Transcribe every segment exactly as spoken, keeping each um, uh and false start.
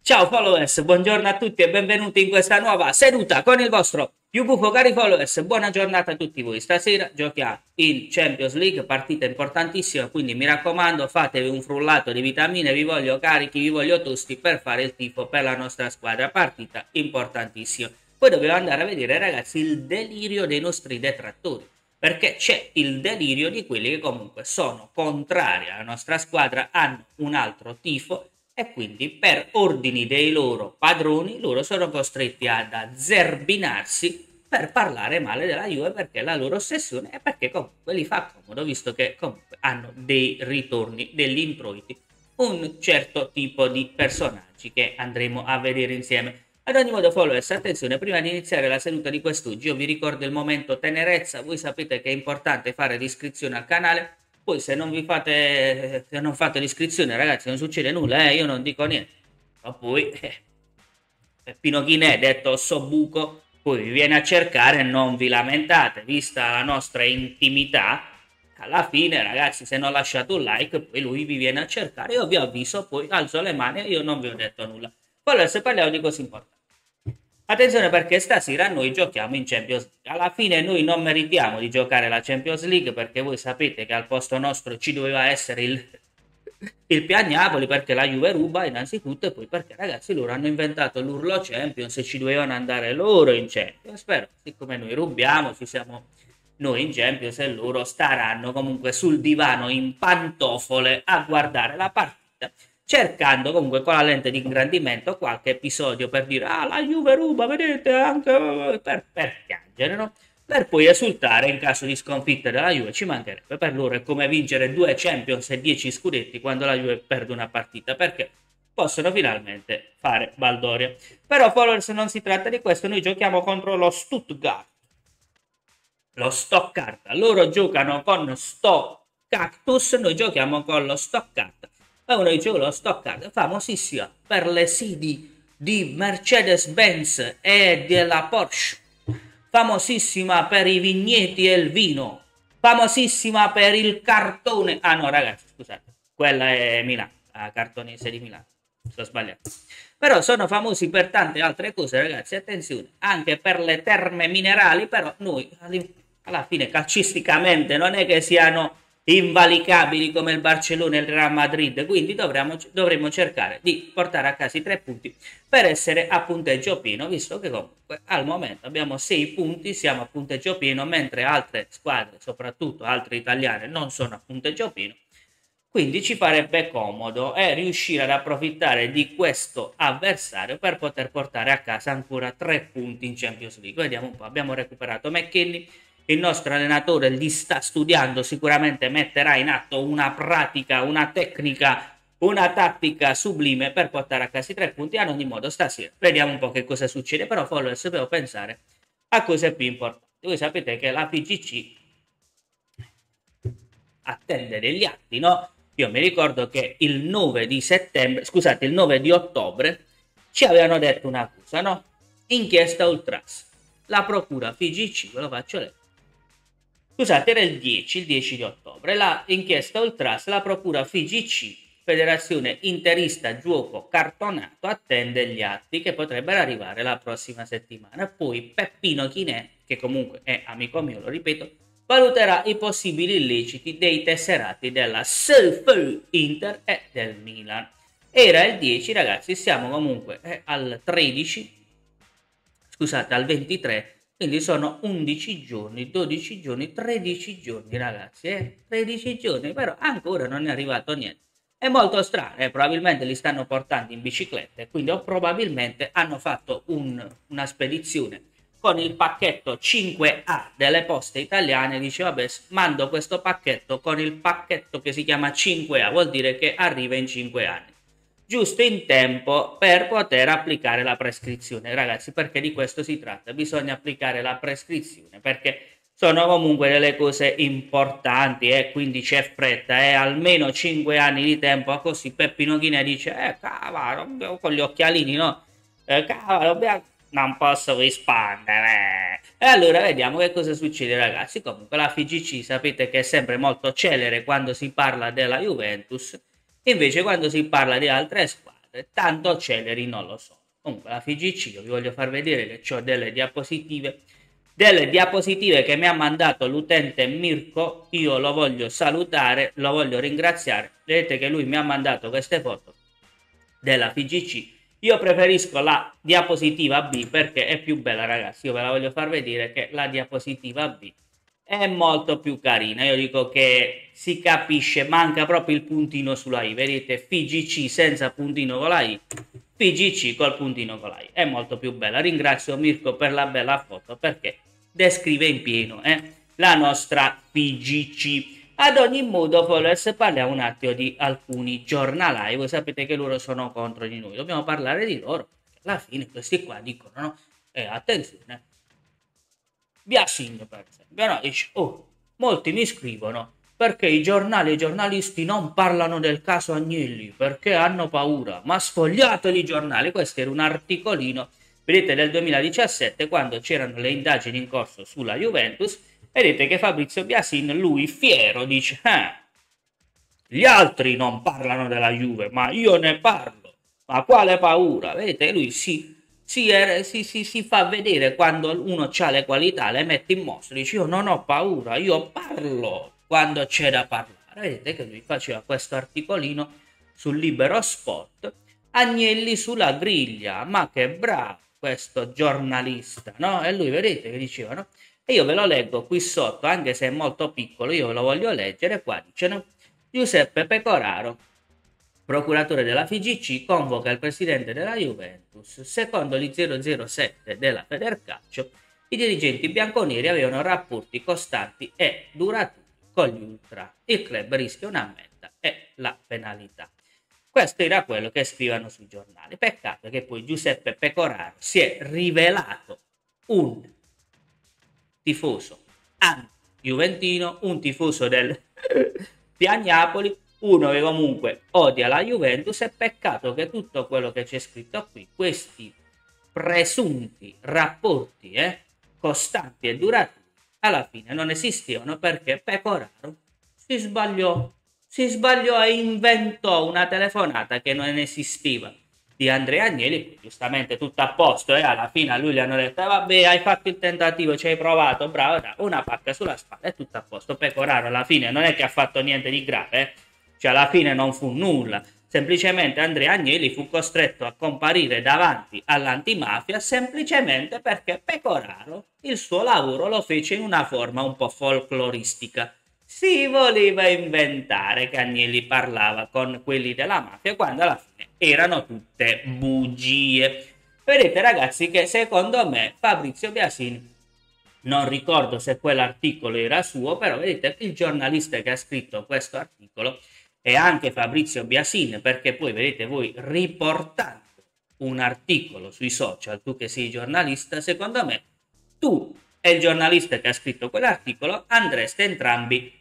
Ciao followers, buongiorno a tutti e benvenuti in questa nuova seduta con il vostro più buffo cari followers. Buona giornata a tutti voi. Stasera giochiamo in Champions League, partita importantissima, quindi mi raccomando fatevi un frullato di vitamine, vi voglio carichi, vi voglio tosti per fare il tifo per la nostra squadra. Partita importantissima. Poi dobbiamo andare a vedere ragazzi il delirio dei nostri detrattori, perché c'è il delirio di quelli che comunque sono contrari alla nostra squadra, hanno un altro tifo e quindi per ordini dei loro padroni loro sono costretti ad azzerbinarsi per parlare male della Juve perché è la loro ossessione e perché comunque li fa comodo visto che comunque hanno dei ritorni, degli introiti, un certo tipo di personaggi che andremo a vedere insieme. Ad ogni modo, followers, attenzione, prima di iniziare la seduta di quest'oggi, io vi ricordo il momento tenerezza, voi sapete che è importante fare l'iscrizione al canale, poi se non vi fate, se non fate l'iscrizione, ragazzi, non succede nulla, eh, io non dico niente. Ma poi, eh, Peppino Chinè, detto Sobbuco, poi vi viene a cercare e non vi lamentate, vista la nostra intimità, alla fine, ragazzi, se non lasciate un like, poi lui vi viene a cercare, io vi avviso, poi alzo le mani e io non vi ho detto nulla. Allora, se parliamo di cose importanti. Attenzione perché stasera noi giochiamo in Champions League. Alla fine noi non meritiamo di giocare la Champions League perché voi sapete che al posto nostro ci doveva essere il, il Piagnapoli perché la Juve ruba innanzitutto e poi perché ragazzi loro hanno inventato l'urlo Champions e ci dovevano andare loro in Champions. Però siccome noi rubiamo ci siamo noi in Champions e loro staranno comunque sul divano in pantofole a guardare la partita cercando comunque con la lente di ingrandimento qualche episodio per dire ah la Juve ruba, vedete, anche per, per piangere, no? Per poi esultare in caso di sconfitta della Juve, ci mancherebbe, per loro è come vincere due Champions e dieci scudetti quando la Juve perde una partita, perché possono finalmente fare baldoria. Però followers non si tratta di questo, noi giochiamo contro lo Stuttgart, lo Stock loro giocano con Sto Cactus, noi giochiamo con lo Stock è uno dice lo Stock famosissima per le sedi di Mercedes-Benz e della Porsche, famosissima per i vigneti e il vino, famosissima per il cartone. Ah no ragazzi, scusate, quella è Milano, la cartonese di Milano, sto sbagliando. Però sono famosi per tante altre cose ragazzi, attenzione, anche per le terme minerali, però noi alla fine calcisticamente non è che siano invalicabili come il Barcellona e il Real Madrid, quindi dovremo, dovremo cercare di portare a casa i tre punti per essere a punteggio pieno, visto che comunque al momento abbiamo sei punti, siamo a punteggio pieno, mentre altre squadre, soprattutto altre italiane, non sono a punteggio pieno, quindi ci farebbe comodo eh, riuscire ad approfittare di questo avversario per poter portare a casa ancora tre punti in Champions League. Vediamo un po', abbiamo recuperato McKinney, il nostro allenatore li sta studiando, sicuramente metterà in atto una pratica, una tecnica, una tattica sublime per portare a casa i tre punti. Ad ogni modo stasera vediamo un po' che cosa succede, però followers devo pensare a cose più importanti. Voi sapete che la P G C attende degli atti, no? Io mi ricordo che il nove di settembre, scusate, il nove di ottobre ci avevano detto una cosa, no? Inchiesta Ultras. La procura P G C, ve lo faccio leggere. Scusate, era il dieci, il dieci di ottobre, la inchiesta Ultras, la procura F G C, Federazione Interista Gioco Cartonato, attende gli atti che potrebbero arrivare la prossima settimana. Poi Peppino Chinè, che comunque è amico mio, lo ripeto, valuterà i possibili illeciti dei tesserati della Self Inter e del Milan. Era il dieci, ragazzi, siamo comunque eh, al tredici, scusate, al ventitré, quindi sono undici giorni, dodici giorni, tredici giorni ragazzi, eh? tredici giorni, però ancora non è arrivato niente. È molto strano, eh? Probabilmente li stanno portando in bicicletta, quindi o probabilmente hanno fatto un, una spedizione con il pacchetto cinque A delle poste italiane, dice vabbè mando questo pacchetto con il pacchetto che si chiama cinque A, vuol dire che arriva in cinque anni. Giusto in tempo per poter applicare la prescrizione, ragazzi, perché di questo si tratta, bisogna applicare la prescrizione, perché sono comunque delle cose importanti e eh? quindi c'è fretta, e eh? almeno cinque anni di tempo, così Peppino Chinè dice, eh cavolo, con gli occhialini, no? Eh, cavolo, non posso rispondere. E allora vediamo che cosa succede, ragazzi. Comunque la F G C sapete che è sempre molto celere quando si parla della Juventus, invece quando si parla di altre squadre altre tanto celeri non lo sono. Comunque la F G C, io vi voglio far vedere che ho delle diapositive, delle diapositive che mi ha mandato l'utente Mirko. Io lo voglio salutare, lo voglio ringraziare. Vedete che lui mi ha mandato queste foto della F G C. Io preferisco la diapositiva B perché è più bella, ragazzi. Io ve la voglio far vedere che la diapositiva B è molto più carina. Io dico che si capisce, manca proprio il puntino sulla I. Vedete, F G C senza puntino con la I, F G C col puntino con la I. È molto più bella. Ringrazio Mirko per la bella foto perché descrive in pieno eh, la nostra F G C. Ad ogni modo, followers, parliamo un attimo di alcuni giornalai. Voi sapete che loro sono contro di noi. Dobbiamo parlare di loro. Alla fine questi qua dicono, no? Eh, attenzione. Biasin, per esempio, no? Dice, oh, molti mi scrivono perché i giornali e i giornalisti non parlano del caso Agnelli, perché hanno paura. Ma sfogliateli i giornali. Questo era un articolino, vedete, del duemiladiciassette, quando c'erano le indagini in corso sulla Juventus. Vedete che Fabrizio Biasin, lui fiero, dice eh, gli altri non parlano della Juve, ma io ne parlo. Ma quale paura? Vedete, lui si, si, si, si, si fa vedere quando uno ha le qualità, le mette in mostra, dice io non ho paura, io parlo quando c'è da parlare. Vedete che lui faceva questo articolino sul Libero Sport, Agnelli sulla griglia, ma che bravo questo giornalista, no? E lui, vedete che diceva, no? E io ve lo leggo qui sotto, anche se è molto piccolo, io ve lo voglio leggere. Qua dice, no? Giuseppe Pecoraro, procuratore della F G C, convoca il presidente della Juventus. Secondo gli zero zero sette della Federcalcio, i dirigenti bianconeri avevano rapporti costanti e duraturi con gli ultra. Il club rischia un'ammenda e la penalità. Questo era quello che scrivono sui giornali. Peccato che poi Giuseppe Pecoraro si è rivelato un tifoso anti-juventino, un tifoso del Piagnapoli, uno che comunque odia la Juventus. È peccato che tutto quello che c'è scritto qui, questi presunti rapporti eh, costanti e duraturi, alla fine non esistevano, perché Pecoraro si sbagliò, si sbagliò e inventò una telefonata che non esisteva di Andrea Agnelli. Giustamente tutto a posto e eh? Alla fine a lui gli hanno detto eh, vabbè, hai fatto il tentativo, ci hai provato, bravo, dai, una pacca sulla spalla e tutto a posto. Pecoraro alla fine non è che ha fatto niente di grave, eh? Cioè alla fine non fu nulla, semplicemente Andrea Agnelli fu costretto a comparire davanti all'antimafia semplicemente perché Pecoraro il suo lavoro lo fece in una forma un po' folcloristica. Si voleva inventare che Agnelli parlava con quelli della mafia, quando alla fine erano tutte bugie. Vedete, ragazzi, che secondo me Fabrizio Biasin, non ricordo se quell'articolo era suo, però vedete, il giornalista che ha scritto questo articolo è anche Fabrizio Biasin, perché poi vedete voi, riportando un articolo sui social, tu che sei giornalista, secondo me tu e il giornalista che ha scritto quell'articolo andreste entrambi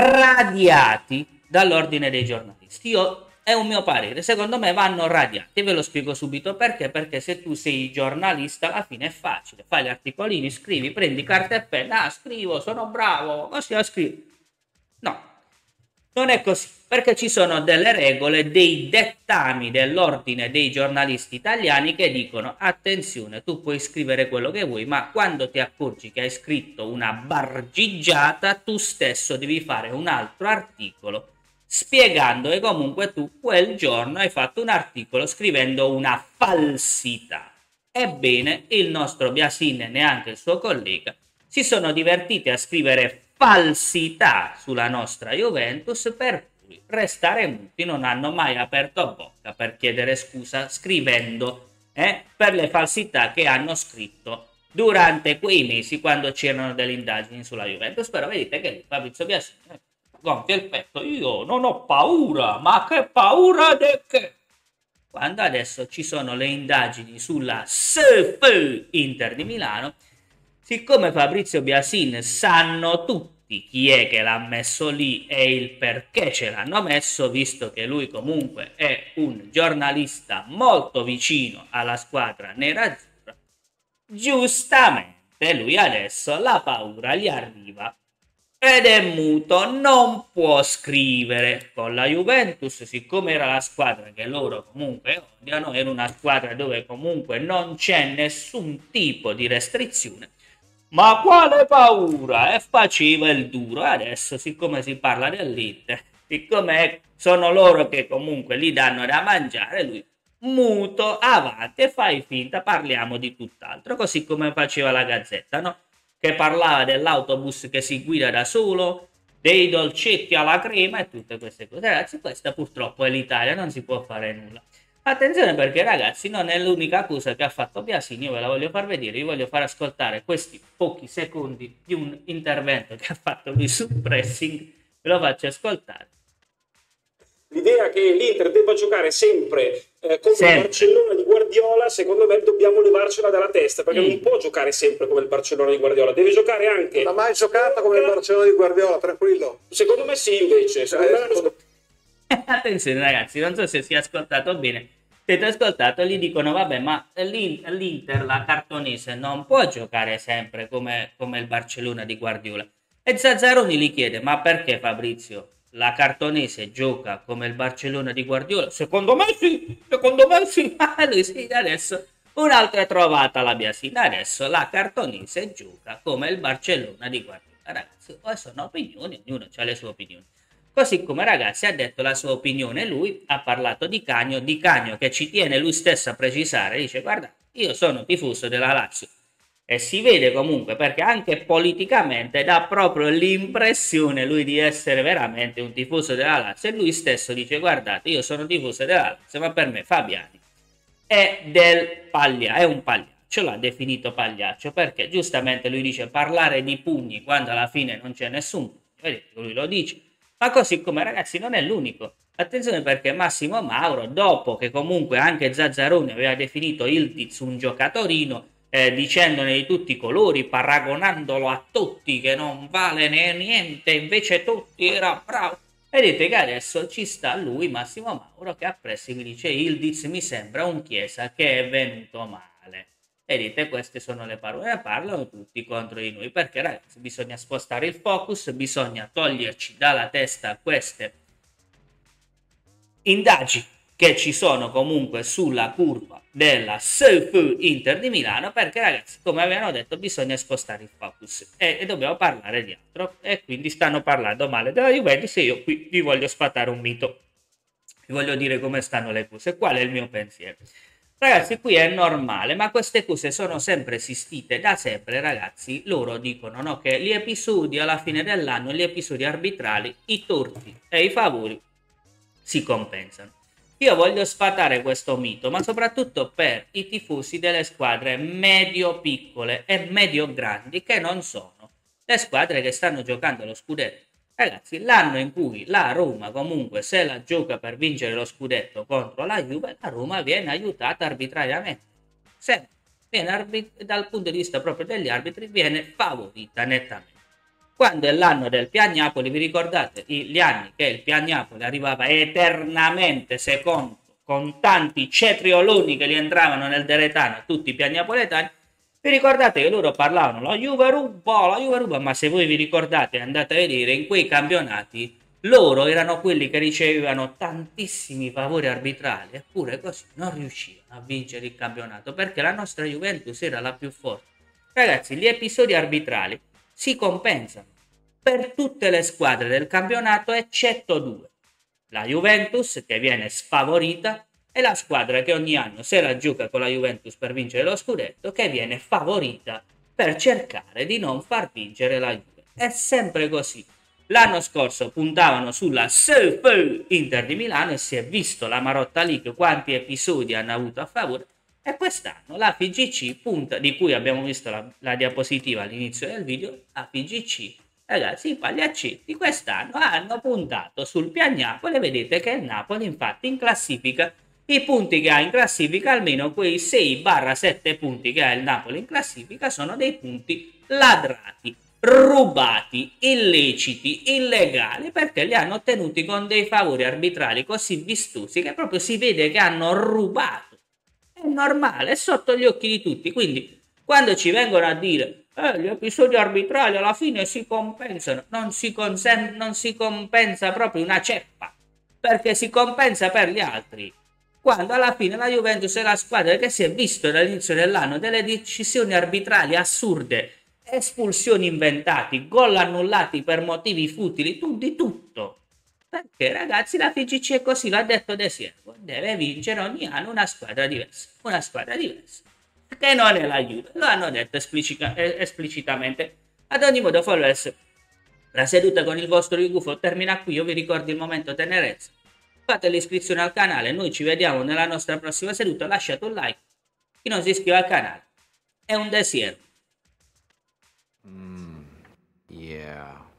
radiati dall'ordine dei giornalisti. Io, è un mio parere, secondo me vanno radiati, ve lo spiego subito perché. Perché se tu sei giornalista alla fine è facile, fai gli articolini, scrivi, prendi carta e penna, ah, scrivo, sono bravo, così lo scrivo. No, non è così, perché ci sono delle regole, dei dettami dell'ordine dei giornalisti italiani che dicono attenzione, tu puoi scrivere quello che vuoi, ma quando ti accorgi che hai scritto una bargigiata, tu stesso devi fare un altro articolo spiegando che comunque tu quel giorno hai fatto un articolo scrivendo una falsità. Ebbene, il nostro Biasin e neanche il suo collega si sono divertiti a scrivere falsità sulla nostra Juventus, per cui restare muti, non hanno mai aperto bocca per chiedere scusa scrivendo eh, per le falsità che hanno scritto durante quei mesi quando c'erano delle indagini sulla Juventus. Però vedete che Fabrizio Biasin eh, gonfia il petto, io non ho paura, ma che paura di che? Quando adesso ci sono le indagini sulla S F Inter di Milano, siccome Fabrizio Biasin sanno tutti chi è che l'ha messo lì e il perché ce l'hanno messo, visto che lui comunque è un giornalista molto vicino alla squadra nerazzurra, giustamente lui adesso la paura gli arriva ed è muto, non può scrivere. Con la Juventus, siccome era la squadra che loro comunque odiano, era una squadra dove comunque non c'è nessun tipo di restrizione. Ma quale paura? E faceva il duro. Adesso, siccome si parla dell'Inter, siccome sono loro che comunque gli danno da mangiare, lui muto, avanti e fai finta, parliamo di tutt'altro, così come faceva la Gazzetta, no? Che parlava dell'autobus che si guida da solo, dei dolcetti alla crema e tutte queste cose. Ragazzi, questa purtroppo è l'Italia, non si può fare nulla. Attenzione perché ragazzi non è l'unica accusa che ha fatto Biasini, io ve la voglio far vedere, vi voglio far ascoltare questi pochi secondi di un intervento che ha fatto lui sul pressing, ve lo faccio ascoltare. L'idea che l'Inter debba giocare sempre eh, come sempre. il Barcellona di Guardiola, secondo me dobbiamo levarcela dalla testa, perché mm. non può giocare sempre come il Barcellona di Guardiola, deve giocare anche... Non ha mai giocata come il Barcellona di Guardiola, tranquillo? Secondo me sì, invece. Secondo eh, me secondo... Attenzione ragazzi, non so se si è ascoltato bene. Siete ascoltato, gli dicono vabbè, ma l'Inter, la cartonese, non può giocare sempre come, come il Barcellona di Guardiola. E Zazzaroni gli chiede, ma perché Fabrizio? La cartonese gioca come il Barcellona di Guardiola? Secondo me sì, secondo me sì. Ah, lui sì, adesso un'altra trovata la Biasina. Adesso la cartonese gioca come il Barcellona di Guardiola. Ragazzi, poi sono opinioni, ognuno ha le sue opinioni. Così come ragazzi ha detto la sua opinione lui, ha parlato di Cagno, di Cagno che ci tiene lui stesso a precisare, dice guarda, io sono tifoso della Lazio. E si vede comunque perché anche politicamente dà proprio l'impressione lui di essere veramente un tifoso della Lazio e lui stesso dice guardate io sono tifoso della Lazio ma per me Fabiani è del paglia, è un pagliaccio, l'ha definito pagliaccio perché giustamente lui dice parlare di pugni quando alla fine non c'è nessun pugno, vedete lui lo dice, ma così come ragazzi non è l'unico. Attenzione perché Massimo Mauro dopo che comunque anche Zazzaroni aveva definito Ildiz un giocatorino Eh, dicendone di tutti i colori, paragonandolo a tutti che non vale niente, invece tutti era bravo. Vedete che adesso ci sta lui, Massimo Mauro, che a pressi mi dice Ildiz mi sembra un Chiesa che è venuto male. Vedete, queste sono le parole, parlano tutti contro di noi, perché ragazzi bisogna spostare il focus, bisogna toglierci dalla testa queste indagini che ci sono comunque sulla curva della S F Inter di Milano, perché ragazzi come avevano detto bisogna spostare il focus e, e dobbiamo parlare di altro e quindi stanno parlando male della Juventus e io qui vi voglio sfatare un mito, vi voglio dire come stanno le cose, qual è il mio pensiero. Ragazzi qui è normale, ma queste cose sono sempre esistite da sempre ragazzi, loro dicono no, che gli episodi alla fine dell'anno, gli episodi arbitrali, i torti e i favori si compensano. Io voglio sfatare questo mito, ma soprattutto per i tifosi delle squadre medio-piccole e medio-grandi, che non sono le squadre che stanno giocando lo scudetto. Ragazzi, l'anno in cui la Roma comunque se la gioca per vincere lo scudetto contro la Juve, la Roma viene aiutata arbitrariamente. Sempre. Viene arbit- dal punto di vista proprio degli arbitri, viene favorita nettamente. Quando è l'anno del Piagnapoli, vi ricordate gli anni che il Piagnapoli arrivava eternamente secondo, con tanti cetrioloni che gli entravano nel deretano, tutti i piagnapoletani, vi ricordate che loro parlavano la Juve ruba, la Juve ruba, ma se voi vi ricordate andate a vedere in quei campionati, loro erano quelli che ricevevano tantissimi favori arbitrali, eppure così non riuscivano a vincere il campionato, perché la nostra Juventus era la più forte. Ragazzi, gli episodi arbitrali si compensano per tutte le squadre del campionato eccetto due, la Juventus che viene sfavorita e la squadra che ogni anno se la gioca con la Juventus per vincere lo scudetto che viene favorita per cercare di non far vincere la Juve. È sempre così. L'anno scorso puntavano sulla S F Inter di Milano e si è visto la Marotta League quanti episodi hanno avuto a favore. E quest'anno la F G C punta, di cui abbiamo visto la, la diapositiva all'inizio del video, la F G C, ragazzi i pagliaccetti quest'anno hanno puntato sul Piagnapoli e vedete che il Napoli infatti in classifica, i punti che ha in classifica, almeno quei sei sette punti che ha il Napoli in classifica sono dei punti ladrati, rubati, illeciti, illegali, perché li hanno ottenuti con dei favori arbitrali così vistosi che proprio si vede che hanno rubato. È normale, è sotto gli occhi di tutti, quindi Quando ci vengono a dire eh, gli episodi arbitrali alla fine si compensano, non si, consem- non si compensa proprio una ceppa, perché si compensa per gli altri. Quando alla fine la Juventus è la squadra che si è visto dall'inizio dell'anno delle decisioni arbitrali assurde, espulsioni inventati, gol annullati per motivi futili, tu di tutto. Perché ragazzi la F I G C è così, l'ha detto De Siervo, deve vincere ogni anno una squadra diversa, una squadra diversa, che non è la Juve, lo hanno detto esplici- esplicitamente. Ad ogni modo, followers, la seduta con il vostro Rigufo termina qui, io vi ricordo il momento tenerezza. Fate l'iscrizione al canale, noi ci vediamo nella nostra prossima seduta, lasciate un like, chi non si iscrive al canale è un De Siervo. Mm, yeah.